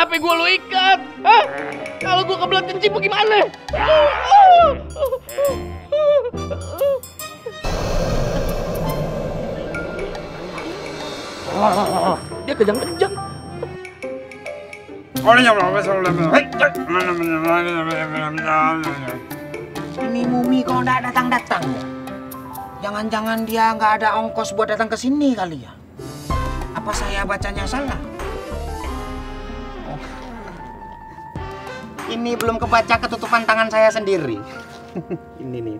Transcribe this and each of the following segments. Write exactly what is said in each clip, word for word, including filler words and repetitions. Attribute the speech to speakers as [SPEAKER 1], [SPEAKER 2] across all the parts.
[SPEAKER 1] Kenapa gue lu ikat? Hah? Kalau gue kebelet kencing gimana? Dia kejang-kejang.
[SPEAKER 2] Ini Mumi kok nggak datang-datang ya? Jangan-jangan dia nggak ada ongkos buat datang ke sini kali ya? Apa saya bacanya salah? Oh. Ini belum kebaca ketutupan tangan saya sendiri. Ini nih.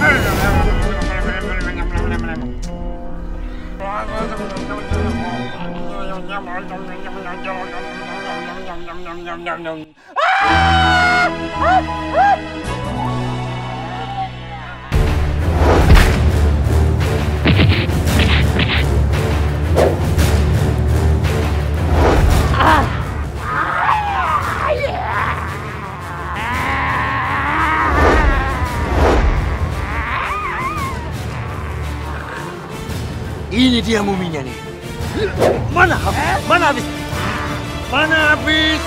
[SPEAKER 3] Ini dia muminya nih. Mana? Mana habis? Mana habis?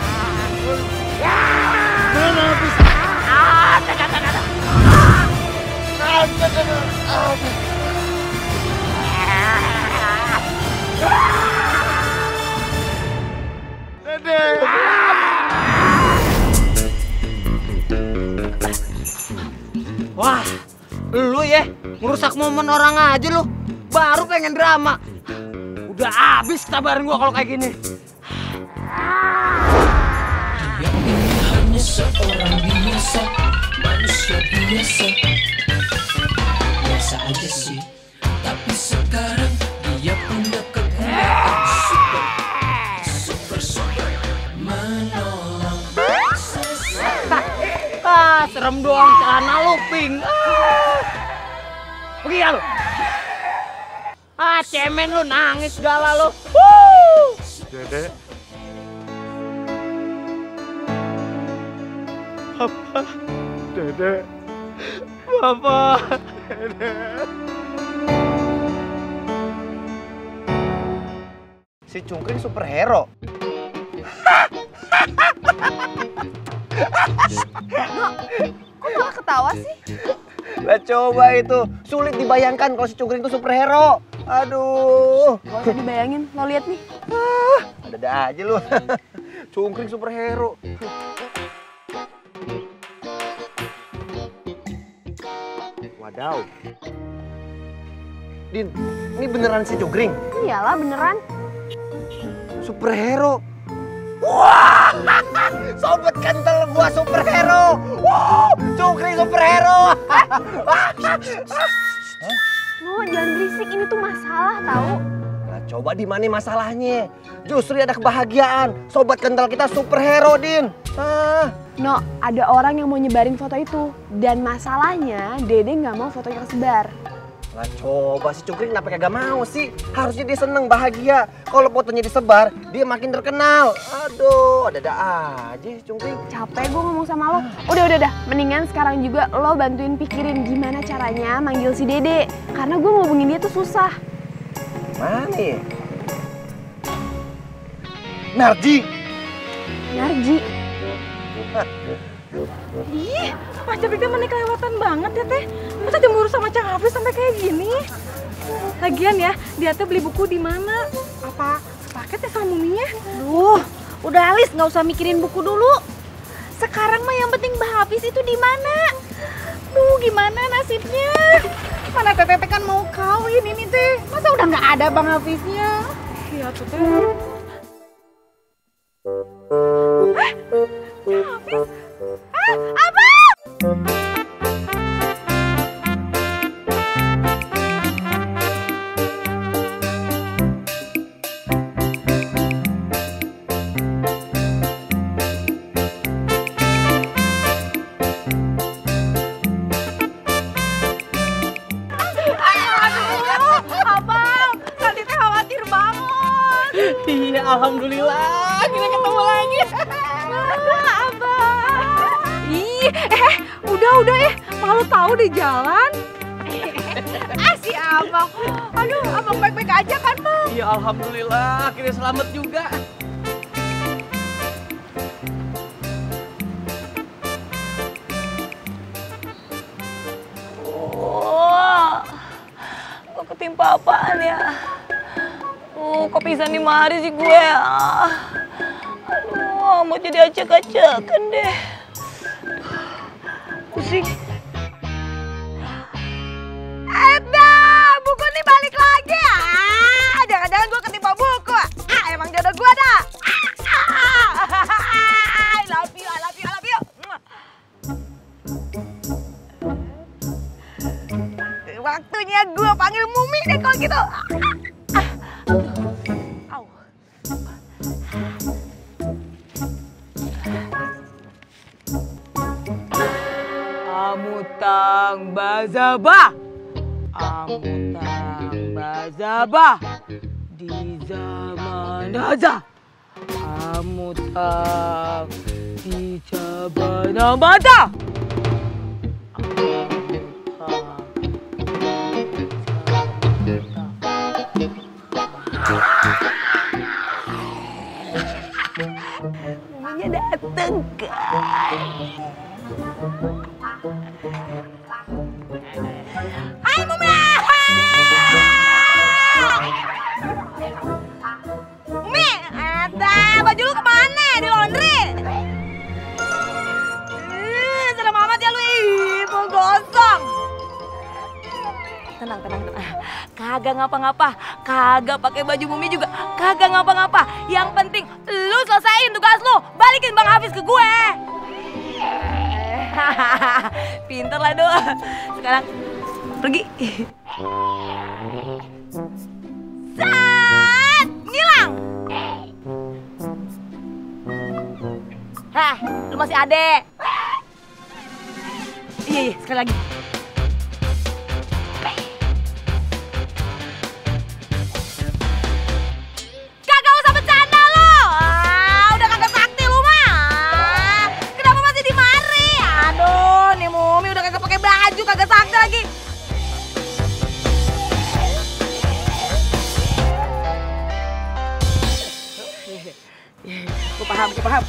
[SPEAKER 3] Mana habis? Dede.
[SPEAKER 1] Wah, lu ya ngerusak momen orang aja lu. Baru pengen drama. Udah habis kesabaran gua kalau kayak gini.
[SPEAKER 4] Dia ini hanya seorang biasa, manusia biasa. Biasa aja sih, tapi sekarang dia punya kekuatan super, super, super menolong.
[SPEAKER 1] Ah, serem doang celana lu pink. Ah. Pergi ya lu. Ah, cemen lu, nangis segala lu. Wuh.
[SPEAKER 3] Dede. Papa. Dede. Papa. Dede.
[SPEAKER 2] Si Cungkring superhero.
[SPEAKER 5] Kok malah ketawa sih?
[SPEAKER 2] Lah coba itu, sulit dibayangkan kalau si Cungkring itu superhero. Aduh.
[SPEAKER 5] Gak usah dibayangin, lo lihat nih.
[SPEAKER 2] Ah, ada-ada aja lu. Cungkring superhero. Wadaw. Din, ini beneran si Cungkring?
[SPEAKER 5] Iyalah beneran.
[SPEAKER 2] Superhero. Wah, sobat kental gua superhero. Wah, Cungkring superhero.
[SPEAKER 5] No, jangan berisik, ini tuh masalah tahu.
[SPEAKER 2] Nah, coba di mana masalahnya? Justru ada kebahagiaan. Sobat kental kita superhero, Din. Ah.
[SPEAKER 5] No, ada orang yang mau nyebarin foto itu. Dan masalahnya, Dede nggak mau fotonya kesebar.
[SPEAKER 2] Lah coba si Cungkring kenapa kagak mau sih? Harusnya dia seneng, bahagia. Kalau fotonya disebar, dia makin terkenal. Aduh, ada-ada aja si Cungkring.
[SPEAKER 5] Capek gue ngomong sama lo. Udah, udah, udah. Mendingan sekarang juga lo bantuin pikirin gimana caranya manggil si Dede. Karena gue ngomongin dia tuh susah.
[SPEAKER 2] Mana ya? Narji.
[SPEAKER 5] Narji.
[SPEAKER 6] Ih, Mas Jabrik teh mana kelewatan banget ya teh. Masa cemburu sama Cang Hafiz sampai kayak gini? Lagian ya, dia teh beli buku di mana? Apa sepaket ya sama Muminya?
[SPEAKER 7] Duh, udah Alis nggak usah mikirin buku dulu. Sekarang mah yang penting Mbak Hafiz itu di mana? Duh, gimana nasibnya? Mana Teteh kan mau kawin ini teh. Masa udah nggak ada Bang Hafiznya?
[SPEAKER 6] Iya tuh teh.
[SPEAKER 7] Eh, Hafiz. Ah, Abang!
[SPEAKER 1] Iya, alhamdulillah kita ketemu lagi.
[SPEAKER 6] Abang. Ih, eh, udah udah eh, malu tahu di jalan.
[SPEAKER 7] Ah, si Abang. Aduh, Abang baik-baik aja kan, Bang?
[SPEAKER 1] Iya, alhamdulillah akhirnya selamat juga.
[SPEAKER 8] sumpah apaan ya? Uh, kok pisan di mari sih gue? Ah. Aduh, mau jadi acak-acakan deh. Pusing.
[SPEAKER 7] Eda, buku nih balik lagi. Ah, jangan-jangan gue ketimpa buku. Ah, emang jodoh gue dah. Ah, I love you, I love you, I love you. Waktunya gue panggil Mumi deh kalau gitu. Au.
[SPEAKER 8] Amutang bazabah, amutang bazabah di zaman aja. Amutang di cabana mata. Muminya dateng kan.
[SPEAKER 7] Hai Mumi! Mumi, ada baju lu kemana? Di laundry? Ih, serem amat ya lu, ih, mau gosong.
[SPEAKER 8] Tenang, tenang, tenang. Kagak ngapa-ngapa, kagak pakai baju Mumi juga, kagak ngapa-ngapa. Yang penting lu selesaiin tugas lu, balikin Bang Hafiz ke gue. Pinter lah doa. Sekarang pergi.
[SPEAKER 7] Set, ngilang.
[SPEAKER 8] Hah, lu masih adek. Iya, iya, sekali lagi.
[SPEAKER 7] Kagak usah bercanda lo. Ah, udah kagak sakti lu mah. Kenapa masih di mari? Aduh, nih Mumi udah kagak pakai baju, kagak sakti lagi.
[SPEAKER 8] Gue paham, gue paham.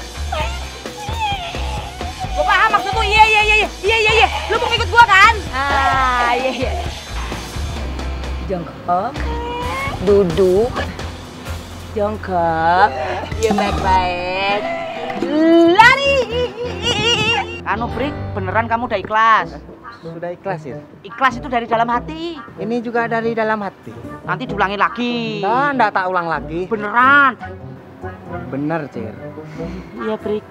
[SPEAKER 8] Gue paham maksud lu, iya, iya, iya, iya, iya, iya, iya. Lu mau ngikut gue kan? Ah, iya, iya. Jongkok, duduk, jongkok, ya baik-baik, lari.
[SPEAKER 2] Anu Prik, beneran kamu udah ikhlas?
[SPEAKER 3] Sudah ikhlas ya?
[SPEAKER 2] Ikhlas itu dari dalam hati.
[SPEAKER 3] Ini juga dari dalam hati.
[SPEAKER 2] Nanti diulangi lagi.
[SPEAKER 3] Nah, nggak tak ulang lagi.
[SPEAKER 2] Beneran.
[SPEAKER 3] Bener, Cir.
[SPEAKER 2] Iya, Prik.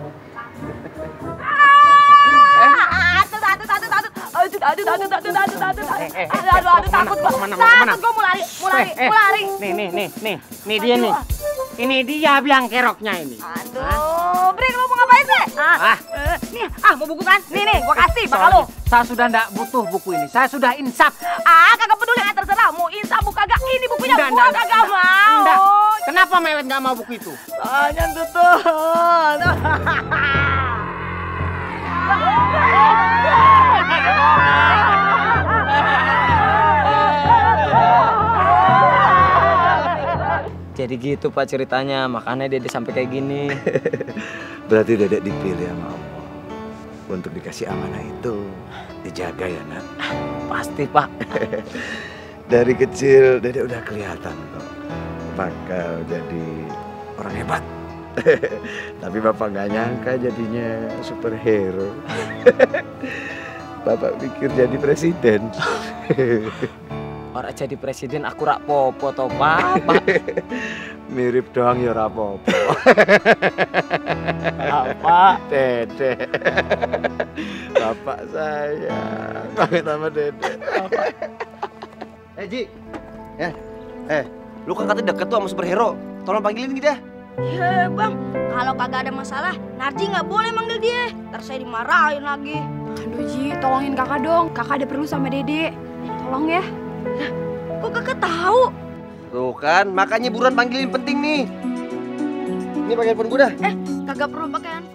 [SPEAKER 7] Aduh, aduh, aduh, aduh, aduh, aduh, aduh, aduh, aduh, aduh, aduh,
[SPEAKER 2] Eh, eh, eh.
[SPEAKER 7] aduh, aduh, aduh, takut gua,
[SPEAKER 2] Mana, mana, mana?
[SPEAKER 7] takut gua mau lari, mau lari,
[SPEAKER 2] Eh, eh.
[SPEAKER 7] mau lari.
[SPEAKER 2] Nih, nih, nih, nih. Nih dia nih. Ini dia biang keroknya ini.
[SPEAKER 7] Aduh, Brik, lu mau ngapain sih? Ah,
[SPEAKER 2] Ah.
[SPEAKER 7] eh, nih, ah mau buku kan? Nih, nih, gua kasih bakal lu.
[SPEAKER 2] Saya sudah nggak butuh buku ini. Saya sudah insaf.
[SPEAKER 7] Ah, kagak peduli, ah, terserah. Mau insaf mau kagak, ini bukunya
[SPEAKER 2] Nggak,
[SPEAKER 7] gua
[SPEAKER 2] nggak,
[SPEAKER 7] kagak
[SPEAKER 2] nggak,
[SPEAKER 7] mau.
[SPEAKER 2] nggak. Kenapa Mewet nggak mau buku itu?
[SPEAKER 8] Soalnya tutun.
[SPEAKER 1] Jadi gitu Pak ceritanya, makanya Dede sampai kayak gini.
[SPEAKER 9] Berarti Dedek dipilih sama Allah untuk dikasih amanah itu. Dijaga ya, Nak.
[SPEAKER 1] Pasti Pak.
[SPEAKER 9] Dari kecil Dedek udah kelihatan kok bakal jadi orang hebat. Tapi Bapak nggak nyangka jadinya superhero. Bapak pikir jadi presiden.
[SPEAKER 1] Orang jadi presiden aku rak popo toh Pak.
[SPEAKER 9] Mirip doang ya rapopo.
[SPEAKER 1] Apa?
[SPEAKER 9] Dede. Bapak saya banget sama Dede.
[SPEAKER 3] Eh, Ji. Eh, eh, lu kan katanya deket tuh sama superhero. Tolong panggilin kita.
[SPEAKER 7] Ya bang, kalau kagak ada masalah, Narji nggak boleh manggil dia. Ntar saya dimarahin lagi.
[SPEAKER 5] Aduh Ji, tolongin kakak dong. Kakak ada perlu sama Dede. Tolong ya.
[SPEAKER 7] Kok kakak tahu?
[SPEAKER 3] Tuh kan, makanya buruan panggilin penting nih. Ini pakai handphone gue dah.
[SPEAKER 7] Eh, kagak perlu pakai handphone.